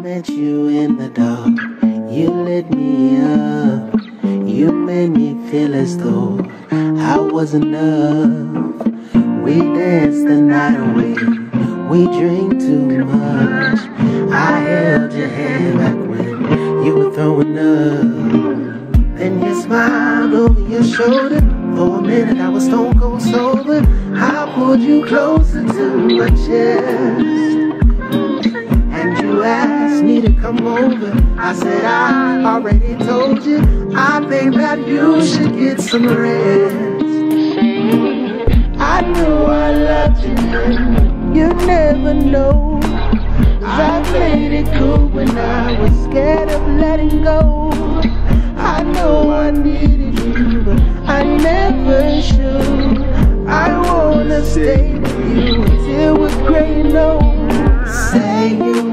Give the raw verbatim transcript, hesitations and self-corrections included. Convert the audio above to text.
met you in the dark, you lit me up. You made me feel as though I was enough. We danced the night away, we drank too much. I held your hand back when you were throwing up. Then you smiled over your shoulder. For a minute I was stone cold sober. I pulled you closer to my chest, and you asked me to come over. I said I already told you, I think that you should get some rest. I knew I loved you then, you never know, 'cause I played it cool when I was scared of letting go. I know I needed you, but I never should. I wanna stay with you until we're gray and old. Say you